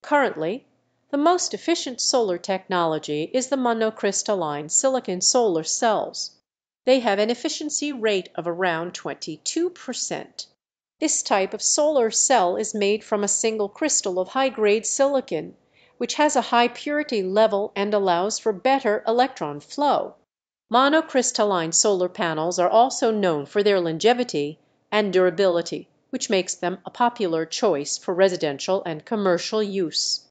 Currently, the most efficient solar technology is the monocrystalline silicon solar cells. They have an efficiency rate of around 22%. This type of solar cell is made from a single crystal of high-grade silicon, which has a high purity level and allows for better electron flow. Monocrystalline solar panels are also known for their longevity and durability, which makes them a popular choice for residential and commercial use.